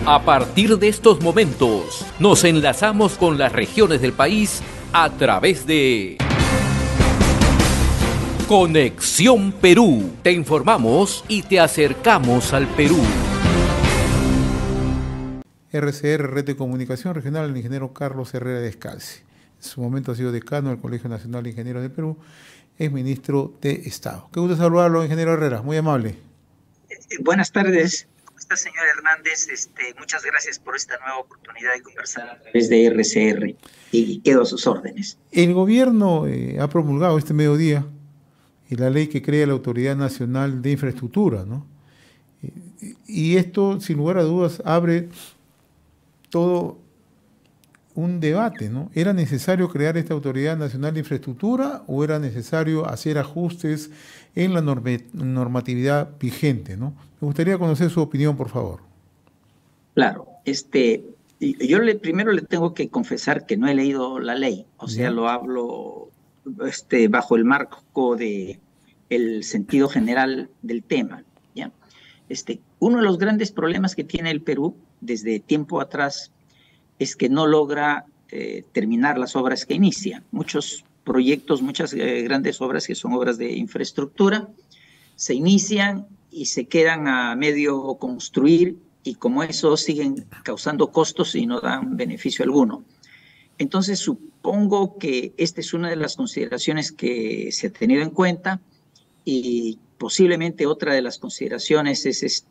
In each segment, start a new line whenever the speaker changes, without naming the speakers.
A partir de estos momentos, nos enlazamos con las regiones del país a través de Conexión Perú. Te informamos y te acercamos al Perú.
RCR, Red de Comunicación Regional, el ingeniero Carlos Herrera Descalzi. En su momento ha sido decano del Colegio Nacional de Ingenieros del Perú, es ministro de Estado. Qué gusto saludarlo, ingeniero Herrera, muy amable.
Buenas tardes. ¿Cómo está, señor Hernández? Muchas gracias por esta nueva oportunidad de conversar a través de RCR y quedo a sus órdenes.
El gobierno ha promulgado este mediodía la ley que crea la Autoridad Nacional de Infraestructura, ¿no? Y esto, sin lugar a dudas, abre todo un debate, ¿no? ¿Era necesario crear esta Autoridad Nacional de Infraestructura o era necesario hacer ajustes en la normatividad vigente, ¿no? Me gustaría conocer su opinión, por favor.
Claro, yo primero le tengo que confesar que no he leído la ley, o sea, lo hablo bajo el marco de el sentido general del tema, ¿ya? Uno de los grandes problemas que tiene el Perú desde tiempo atrás es que no logra terminar las obras que inicia. Muchos proyectos, muchas grandes obras que son obras de infraestructura, se inician y se quedan a medio construir y como eso siguen causando costos y no dan beneficio alguno. Entonces supongo que esta es una de las consideraciones que se ha tenido en cuenta y posiblemente otra de las consideraciones es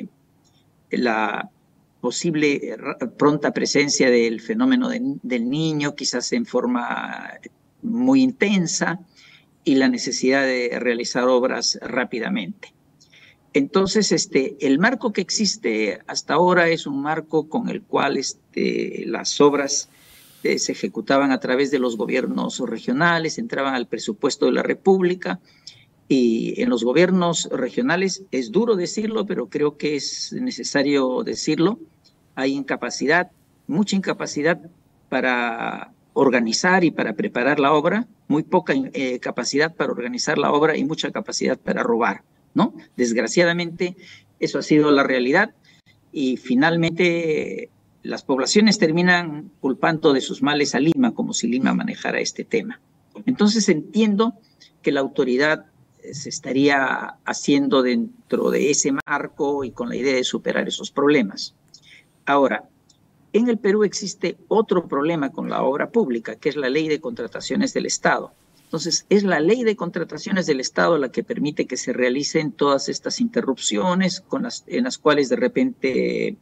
la posible pronta presencia del fenómeno del niño, quizás en forma muy intensa, y la necesidad de realizar obras rápidamente. Entonces, el marco que existe hasta ahora es un marco con el cual las obras se ejecutaban a través de los gobiernos regionales, entraban al presupuesto de la República, y en los gobiernos regionales, es duro decirlo, pero creo que es necesario decirlo, hay incapacidad, mucha incapacidad para organizar y para preparar la obra, muy poca capacidad para organizar la obra y mucha capacidad para robar, ¿no? Desgraciadamente, eso ha sido la realidad y finalmente las poblaciones terminan culpando de sus males a Lima, como si Lima manejara este tema. Entonces entiendo que la autoridad se estaría haciendo dentro de ese marco y con la idea de superar esos problemas. Ahora, en el Perú existe otro problema con la obra pública, que es la Ley de Contrataciones del Estado. Entonces, es la Ley de Contrataciones del Estado la que permite que se realicen todas estas interrupciones en las cuales de repente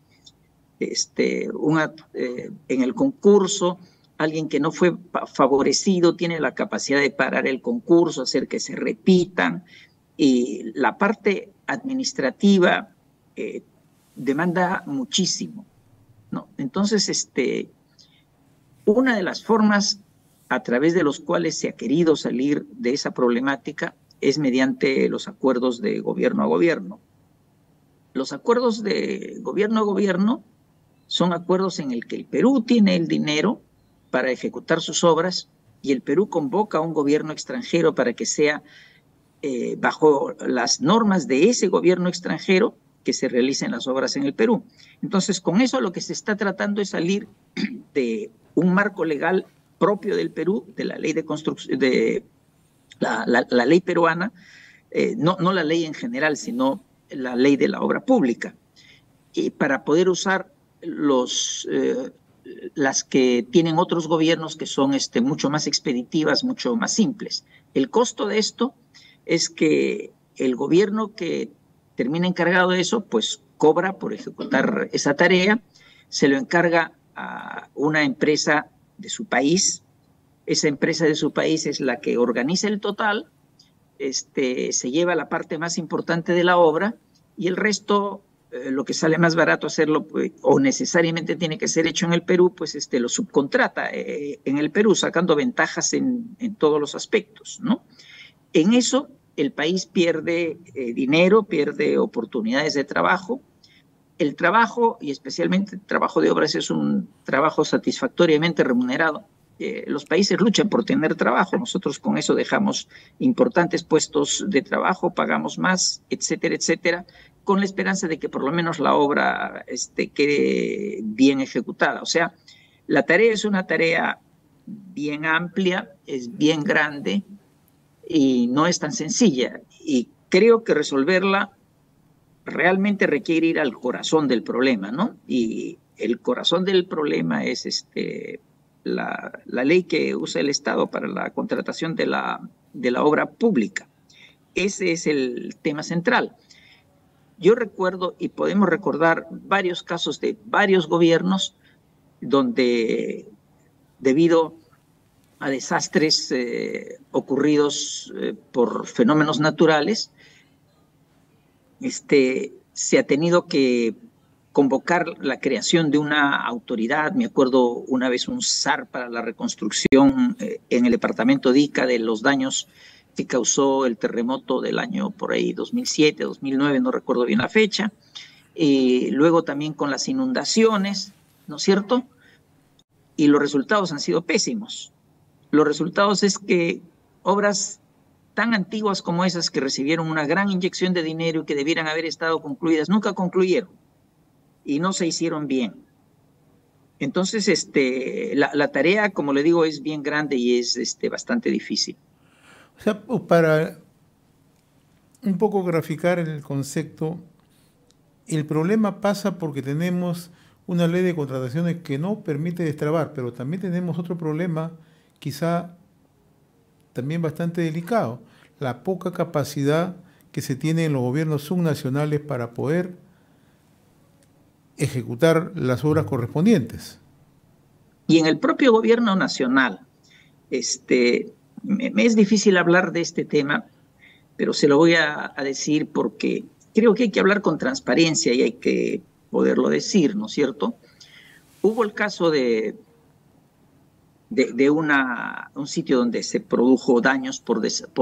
en el concurso alguien que no fue favorecido tiene la capacidad de parar el concurso, hacer que se repitan, y la parte administrativa demanda muchísimo, ¿no? Entonces, una de las formas a través de los cuales se ha querido salir de esa problemática es mediante los acuerdos de gobierno a gobierno. Los acuerdos de gobierno a gobierno son acuerdos en el que el Perú tiene el dinero para ejecutar sus obras y el Perú convoca a un gobierno extranjero para que sea bajo las normas de ese gobierno extranjero que se realicen las obras en el Perú. Entonces, con eso lo que se está tratando es salir de un marco legal propio del Perú, de la ley de construcción, de la ley peruana, no la ley en general, sino la ley de la obra pública, y para poder usar las que tienen otros gobiernos que son mucho más expeditivas, mucho más simples. El costo de esto es que el gobierno que termina encargado de eso, pues cobra por ejecutar esa tarea, se lo encarga a una empresa de su país, esa empresa de su país es la que organiza el total, se lleva la parte más importante de la obra y el resto, lo que sale más barato hacerlo o necesariamente tiene que ser hecho en el Perú, pues lo subcontrata en el Perú, sacando ventajas en todos los aspectos, ¿no? En eso el país pierde dinero, pierde oportunidades de trabajo. El trabajo, y especialmente el trabajo de obras, es un trabajo satisfactoriamente remunerado. Los países luchan por tener trabajo, nosotros con eso dejamos importantes puestos de trabajo, pagamos más, etcétera, etcétera, con la esperanza de que por lo menos la obra quede bien ejecutada. O sea, la tarea es una tarea bien amplia, es bien grande y no es tan sencilla. Y creo que resolverla realmente requiere ir al corazón del problema, ¿no? Y el corazón del problema es la ley que usa el Estado para la contratación de la obra pública. Ese es el tema central. Yo recuerdo, y podemos recordar, varios casos de varios gobiernos donde, debido a desastres ocurridos por fenómenos naturales, se ha tenido que convocar la creación de una autoridad. Me acuerdo una vez un SAR para la reconstrucción en el departamento de Ica de los daños que causó el terremoto del año por ahí 2007, 2009, no recuerdo bien la fecha. Luego también con las inundaciones, ¿no es cierto? Y los resultados han sido pésimos. Los resultados es que obras tan antiguas como esas, que recibieron una gran inyección de dinero y que debieran haber estado concluidas, nunca concluyeron y no se hicieron bien. Entonces, la tarea, como le digo, es bien grande y es bastante difícil.
O sea, para un poco graficar el concepto, el problema pasa porque tenemos una ley de contrataciones que no permite destrabar, pero también tenemos otro problema, quizá también bastante delicado, la poca capacidad que se tiene en los gobiernos subnacionales para poder ejecutar las obras correspondientes.
Y en el propio gobierno nacional, me es difícil hablar de este tema, pero se lo voy a decir porque creo que hay que hablar con transparencia y hay que poderlo decir, ¿no es cierto? Hubo el caso de un sitio donde se produjo daños por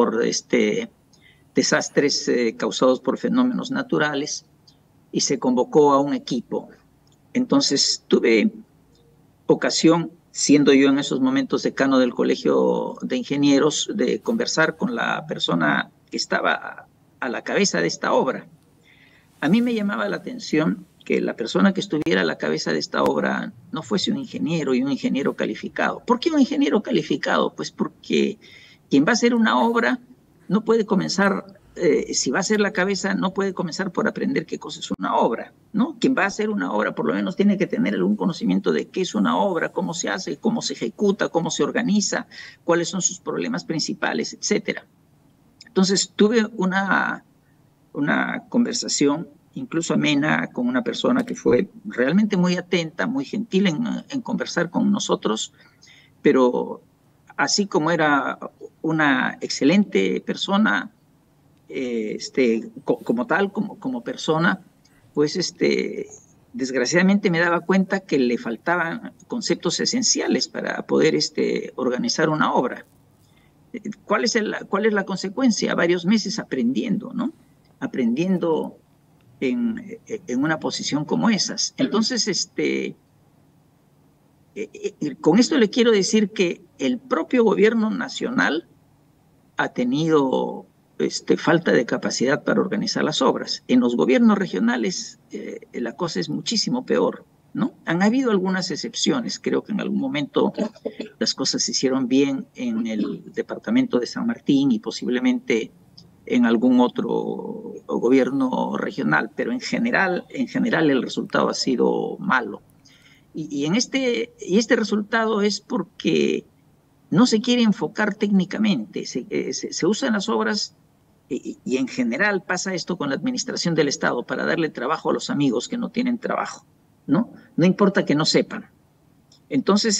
desastres causados por fenómenos naturales y se convocó a un equipo. Entonces tuve ocasión, siendo yo en esos momentos decano del Colegio de Ingenieros, de conversar con la persona que estaba a la cabeza de esta obra. A mí me llamaba la atención que la persona que estuviera a la cabeza de esta obra no fuese un ingeniero y un ingeniero calificado. ¿Por qué un ingeniero calificado? Pues porque quien va a hacer una obra no puede comenzar, si va a ser la cabeza, no puede comenzar por aprender qué cosa es una obra, ¿no? Quien va a hacer una obra por lo menos tiene que tener algún conocimiento de qué es una obra, cómo se hace, cómo se ejecuta, cómo se organiza, cuáles son sus problemas principales, etcétera. Entonces tuve una conversación, incluso amena, con una persona que fue realmente muy atenta, muy gentil en conversar con nosotros, pero así como era una excelente persona, como tal, como persona, pues desgraciadamente me daba cuenta que le faltaban conceptos esenciales para poder organizar una obra. ¿Cuál es la consecuencia? Varios meses aprendiendo, ¿no? Aprendiendo en una posición como esas. Entonces, con esto le quiero decir que el propio gobierno nacional ha tenido falta de capacidad para organizar las obras. En los gobiernos regionales la cosa es muchísimo peor, ¿no? Han habido algunas excepciones. Creo que en algún momento las cosas se hicieron bien en el departamento de San Martín y posiblemente en algún otro gobierno regional, pero en general el resultado ha sido malo. Y este resultado es porque no se quiere enfocar técnicamente, se usan las obras y en general pasa esto con la administración del Estado para darle trabajo a los amigos que no tienen trabajo, ¿no? No importa que no sepan. Entonces,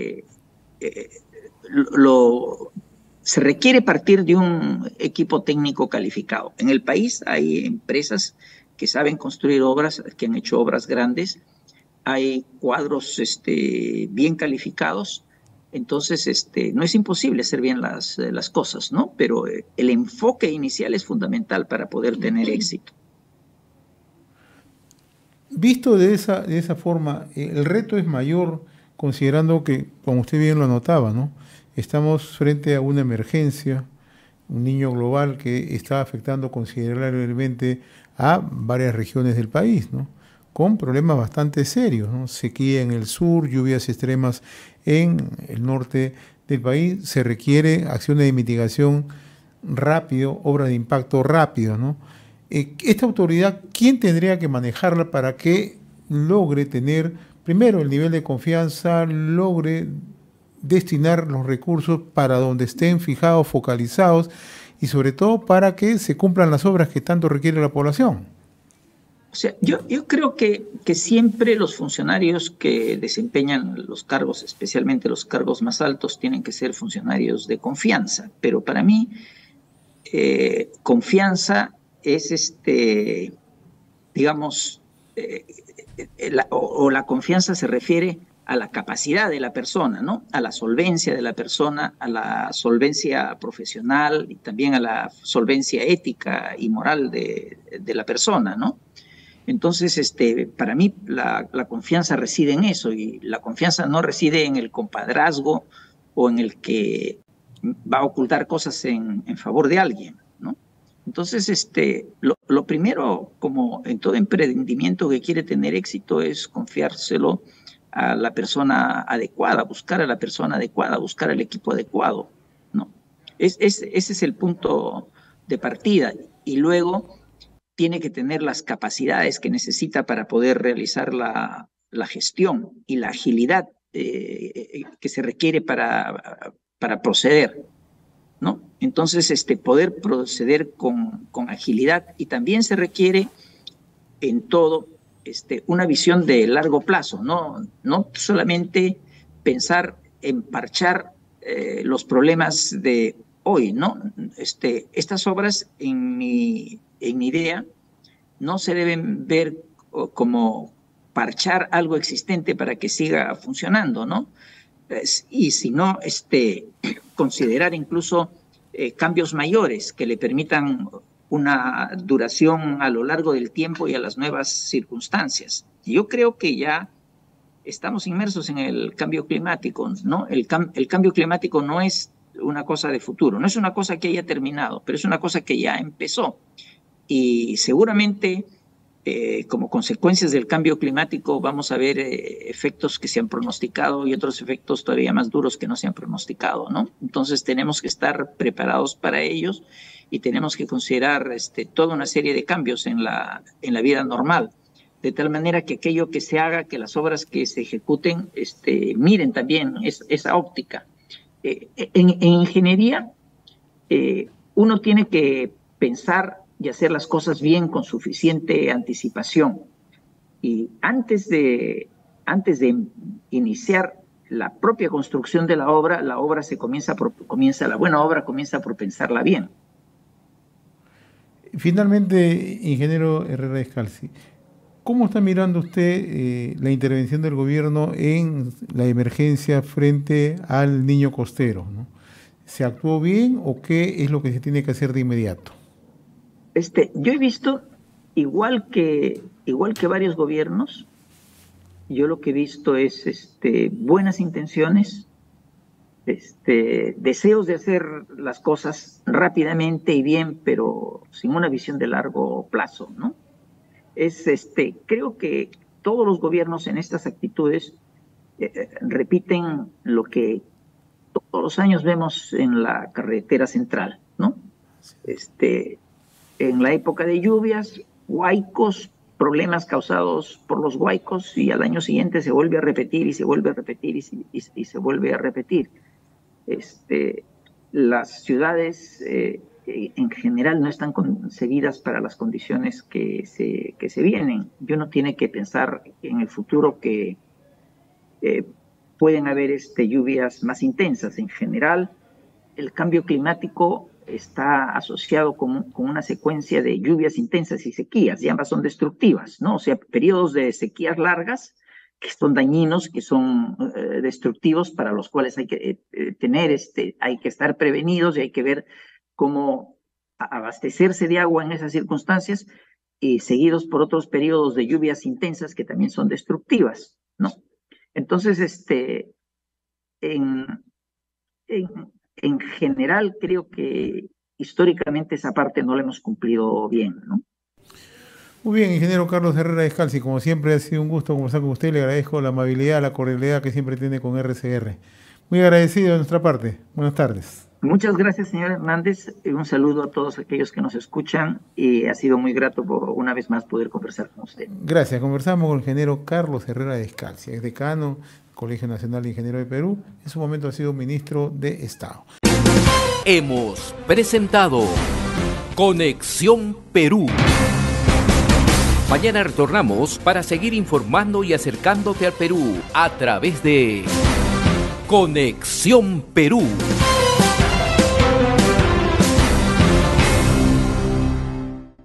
se requiere partir de un equipo técnico calificado. En el país hay empresas que saben construir obras, que han hecho obras grandes, hay cuadros bien calificados, entonces no es imposible hacer bien las cosas, ¿no? Pero el enfoque inicial es fundamental para poder tener éxito.
Visto de esa forma, el reto es mayor, considerando que, como usted bien lo anotaba, ¿no? Estamos frente a una emergencia, un niño global que está afectando considerablemente a varias regiones del país, ¿no? Con problemas bastante serios, ¿no? Sequía en el sur, lluvias extremas en el norte del país. Se requiere acciones de mitigación rápido, obras de impacto rápido, ¿no? Esta autoridad, ¿quién tendría que manejarla para que logre tener, primero, el nivel de confianza, logre destinar los recursos para donde estén fijados, focalizados, y sobre todo para que se cumplan las obras que tanto requiere la población?
O sea, yo creo que siempre los funcionarios que desempeñan los cargos, especialmente los cargos más altos, tienen que ser funcionarios de confianza. Pero para mí, confianza es digamos, o la confianza se refiere a la capacidad de la persona, ¿no? A la solvencia de la persona, a la solvencia profesional y también a la solvencia ética y moral de la persona, ¿no? Entonces, para mí la confianza reside en eso, y la confianza no reside en el compadrazgo o en el que va a ocultar cosas en favor de alguien, ¿no? Entonces, lo primero, como en todo emprendimiento que quiere tener éxito, es confiárselo a la persona adecuada, buscar a la persona adecuada, buscar al equipo adecuado, ¿no? Ese es el punto de partida. Y luego tiene que tener las capacidades que necesita para poder realizar la gestión y la agilidad que se requiere para proceder, ¿no? Entonces, poder proceder con agilidad, y también se requiere en todo una visión de largo plazo, no solamente pensar en parchar los problemas de hoy, ¿no? Estas obras, en mi idea, no se deben ver como parchar algo existente para que siga funcionando, ¿no? Y sino considerar incluso cambios mayores que le permitan una duración a lo largo del tiempo y a las nuevas circunstancias. Yo creo que ya estamos inmersos en el cambio climático, ¿no? El cambio climático no es una cosa de futuro, no es una cosa que haya terminado, pero es una cosa que ya empezó. Y seguramente, como consecuencias del cambio climático, vamos a ver efectos que se han pronosticado y otros efectos todavía más duros que no se han pronosticado, ¿no? Entonces tenemos que estar preparados para ellos, y tenemos que considerar toda una serie de cambios en la vida normal, de tal manera que aquello que se haga, que las obras que se ejecuten, miren también esa óptica. En ingeniería, uno tiene que pensar y hacer las cosas bien con suficiente anticipación. Y antes de iniciar la propia construcción de la obra la buena obra comienza por pensarla bien.
Finalmente, ingeniero Herrera Escalzi, ¿cómo está mirando usted la intervención del gobierno en la emergencia frente al niño costero, ¿no? ¿Se actuó bien o qué es lo que se tiene que hacer de inmediato?
Yo he visto, igual que varios gobiernos, yo lo que he visto es buenas intenciones, deseos de hacer las cosas rápidamente y bien, pero sin una visión de largo plazo, ¿no? Creo que todos los gobiernos en estas actitudes repiten lo que todos los años vemos en la carretera central, ¿no? En la época de lluvias, huaicos, problemas causados por los huaicos, y al año siguiente se vuelve a repetir y se vuelve a repetir y se vuelve a repetir. Las ciudades en general no están concebidas para las condiciones que se vienen. Uno tiene que pensar en el futuro que pueden haber lluvias más intensas. En general, el cambio climático está asociado con una secuencia de lluvias intensas y sequías, y ambas son destructivas, ¿no? O sea, periodos de sequías largas que son dañinos, que son destructivos, para los cuales hay que hay que estar prevenidos, y hay que ver cómo abastecerse de agua en esas circunstancias, y seguidos por otros periodos de lluvias intensas que también son destructivas, ¿no? Entonces, en, en, en general, creo que históricamente esa parte no la hemos cumplido bien, ¿no?
Muy bien, ingeniero Carlos Herrera Descalzi, como siempre ha sido un gusto conversar con usted, le agradezco la amabilidad, la cordialidad que siempre tiene con RCR. Muy agradecido de nuestra parte. Buenas tardes.
Muchas gracias, señor Hernández. Un saludo a todos aquellos que nos escuchan y ha sido muy grato por una vez más poder conversar con usted.
Gracias. Conversamos con el ingeniero Carlos Herrera Descalzi, ex decano del Colegio Nacional de Ingenieros de Perú. En su momento ha sido ministro de Estado.
Hemos presentado Conexión Perú. Mañana retornamos para seguir informando y acercándote al Perú a través de Conexión Perú.